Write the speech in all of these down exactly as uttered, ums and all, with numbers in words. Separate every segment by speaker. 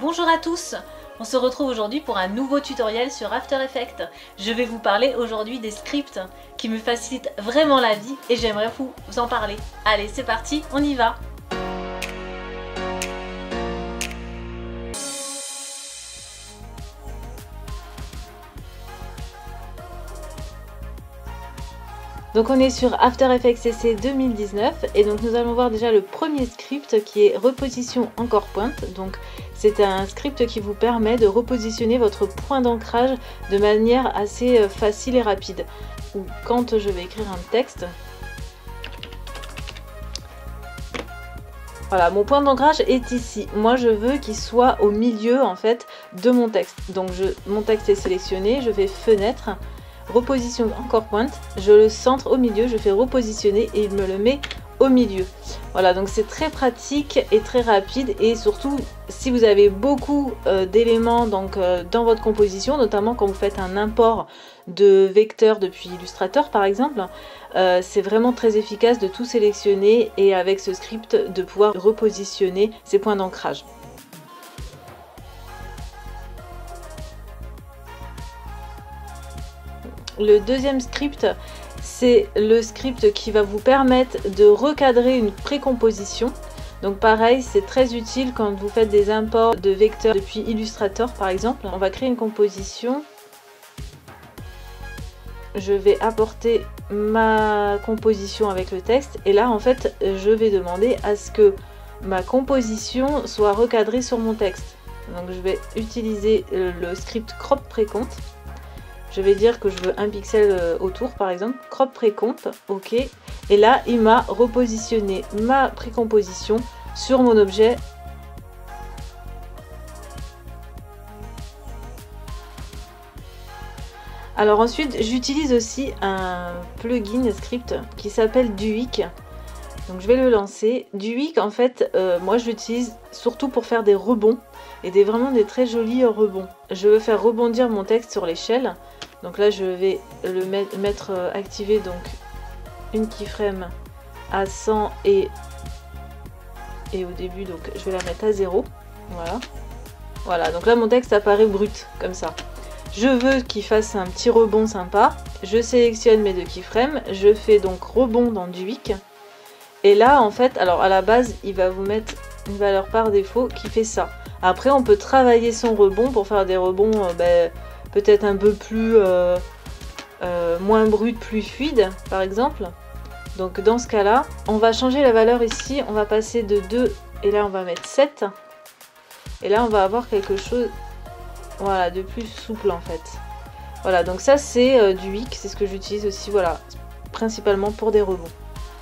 Speaker 1: Bonjour à tous, on se retrouve aujourd'hui pour un nouveau tutoriel sur After Effects. Je vais vous parler aujourd'hui des scripts qui me facilitent vraiment la vie et j'aimerais vous en parler. Allez, c'est parti, on y va! Donc on est sur After Effects C C deux mille dix-neuf et donc nous allons voir déjà le premier script qui est reposition encore pointe. Donc c'est un script qui vous permet de repositionner votre point d'ancrage de manière assez facile et rapide. Ou quand je vais écrire un texte, voilà, mon point d'ancrage est ici. Moi je veux qu'il soit au milieu en fait de mon texte. Donc je, mon texte est sélectionné, je fais fenêtre. Reposition encore pointe, je le centre au milieu, je fais repositionner et il me le met au milieu. Voilà, donc c'est très pratique et très rapide et surtout si vous avez beaucoup euh, d'éléments donc euh, dans votre composition, notamment quand vous faites un import de vecteurs depuis Illustrator par exemple, euh, c'est vraiment très efficace de tout sélectionner et avec ce script de pouvoir repositionner ces points d'ancrage. Le deuxième script, c'est le script qui va vous permettre de recadrer une précomposition. Donc pareil, c'est très utile quand vous faites des imports de vecteurs depuis Illustrator par exemple. On va créer une composition. Je vais apporter ma composition avec le texte et là en fait je vais demander à ce que ma composition soit recadrée sur mon texte. Donc je vais utiliser le script crop précompte. Je vais dire que je veux un pixel autour par exemple, crop précomp, ok. Et là, il m'a repositionné ma précomposition sur mon objet. Alors ensuite, j'utilise aussi un plugin script qui s'appelle Duik. Donc je vais le lancer. Duik, en fait, euh, moi je l'utilise surtout pour faire des rebonds et des vraiment des très jolis rebonds. Je veux faire rebondir mon texte sur l'échelle. Donc là je vais le mettre, mettre euh, activer donc une keyframe à cent et, et au début donc je vais la mettre à zéro. Voilà. Voilà, donc là mon texte apparaît brut comme ça. Je veux qu'il fasse un petit rebond sympa. Je sélectionne mes deux keyframes. Je fais donc rebond dans Duik. Et là en fait, alors à la base il va vous mettre une valeur par défaut qui fait ça. Après on peut travailler son rebond pour faire des rebonds euh, ben, peut-être un peu plus euh, euh, moins brut, plus fluide par exemple. Donc dans ce cas là, on va changer la valeur ici, on va passer de deux et là on va mettre sept. Et là on va avoir quelque chose, voilà, de plus souple en fait. Voilà, donc ça c'est euh, Duik, c'est ce que j'utilise aussi, voilà, principalement pour des rebonds.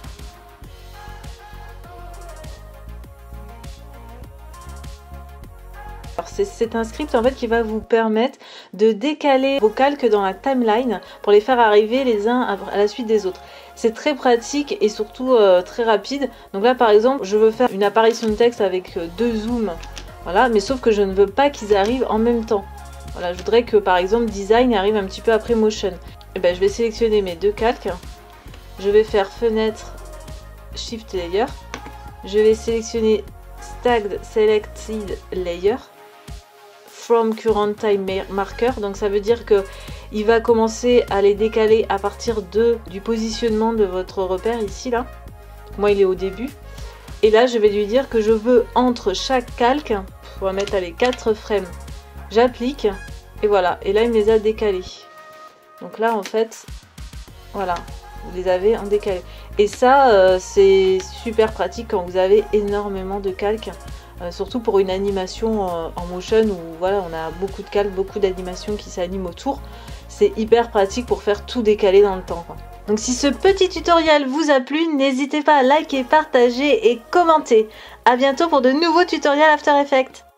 Speaker 1: C'est un script en fait qui va vous permettre de décaler vos calques dans la timeline pour les faire arriver les uns à la suite des autres. C'est très pratique et surtout euh, très rapide. Donc là par exemple je veux faire une apparition de texte avec deux zooms, voilà, mais sauf que je ne veux pas qu'ils arrivent en même temps. Voilà, je voudrais que par exemple design arrive un petit peu après motion. Et ben je vais sélectionner mes deux calques, je vais faire fenêtre shift layer, je vais sélectionner stacked selected layer from current time marker, donc ça veut dire que il va commencer à les décaler à partir de du positionnement de votre repère ici là. Moi il est au début et là je vais lui dire que je veux entre chaque calque, on va mettre les quatre frames, j'applique et voilà, et là il me les a décalés. Donc là en fait voilà, vous les avez en décalé et ça euh, c'est super pratique quand vous avez énormément de calques. Euh, surtout pour une animation euh, en motion où voilà, on a beaucoup de calques, beaucoup d'animations qui s'animent autour. C'est hyper pratique pour faire tout décaler dans le temps, quoi. Donc si ce petit tutoriel vous a plu, n'hésitez pas à liker, partager et commenter. A bientôt pour de nouveaux tutoriels After Effects.